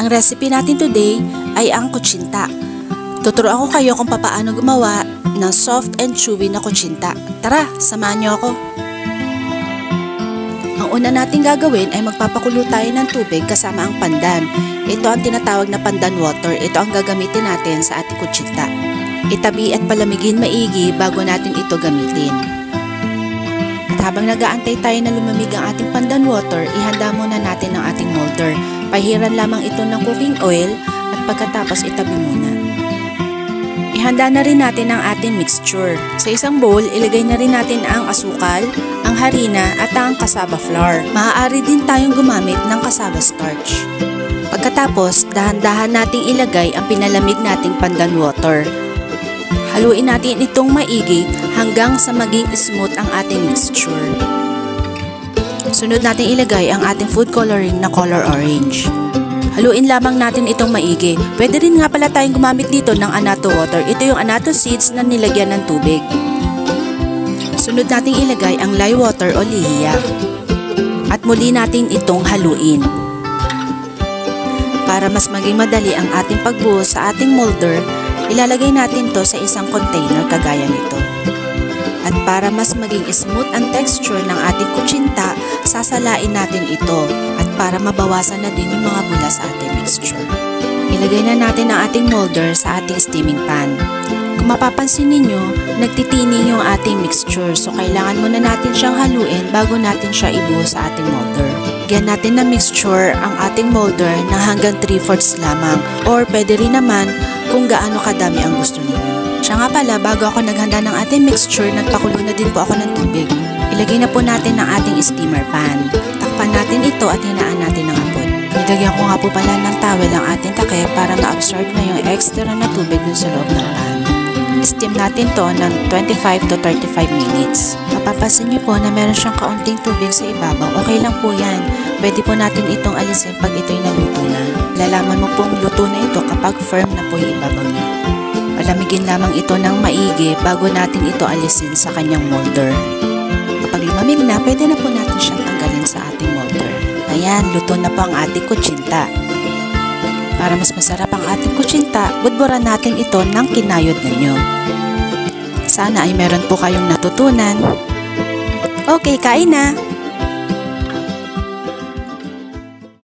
Ang recipe natin today ay ang kutsinta. Tuturuan ko kayo kung paano gumawa ng soft and chewy na kutsinta. Tara, samahan niyo ako. Ang una nating gagawin ay magpapakulo tayo ng tubig kasama ang pandan. Ito ang tinatawag na pandan water. Ito ang gagamitin natin sa ating kutsinta. Itabi at palamigin maigi bago natin ito gamitin. At habang nag-aantay tayo na lumamig ang ating pandan water, ihanda muna natin ang ating molder. Pahiran lamang ito ng cooking oil at pagkatapos itabi muna. Ihanda na rin natin ang ating mixture. Sa isang bowl, ilagay na rin natin ang asukal, ang harina at ang cassava flour. Maaari din tayong gumamit ng cassava starch. Pagkatapos, dahan-dahan nating ilagay ang pinalamig nating pandan water. Haluin natin itong maigi hanggang sa maging smooth ang ating mixture. Sunod natin ilagay ang ating food coloring na color orange. Haluin lamang natin itong maigi. Pwede rin nga pala tayong gumamit dito ng annatto water. Ito yung annatto seeds na nilagyan ng tubig. Sunod nating ilagay ang lye water o lihiya. At muli natin itong haluin. Para mas maging madali ang ating pagbuhos sa ating molder, ilalagay natin to sa isang container kagaya nito. At para mas maging smooth ang texture ng ating kutsinta, sasalain natin ito at para mabawasan na din yung mga bula sa ating mixture. Ilagay na natin ang ating molder sa ating steaming pan. Kung mapapansin ninyo, nagtitining yung ating mixture, so kailangan muna natin siyang haluin bago natin siya ibuhos sa ating molder. Lagyan natin na mixture ang ating molder ng hanggang 3/4 lamang, or pwede rin naman kung gaano kadami ang gusto ninyo. Siya nga pala, bago ako naghanda ng ating mixture, nagpakulo na din po ako ng tubig. Ilagay na po natin ang ating steamer pan. Takpan natin ito at hinaan natin ng apoy. Nilagyan ko nga po pala ng towel ang ating takip para ma-absorb na yung extra na tubig dun sa loob ng pan. Steam natin to ng 25 to 35 minutes. Mapapansin nyo po na meron siyang kaunting tubig sa ibabaw. Okay lang po yan. Pwede po natin itong alisin pag ito'y naluto na. Lalaman mo pong luto na ito kapag firm na po yung ibabaw niya. Palamigin lamang ito ng maigi bago natin ito alisin sa kanyang molder. Kapag lumamig na, pwede na po natin siyang tanggalin sa ating molder. Ayan, luto na po ang ating kutsinta. Para mas masarap ang ating kutsinta, budburan natin ito ng kinayod ninyo. Sana ay meron po kayong natutunan. Okay, kain na!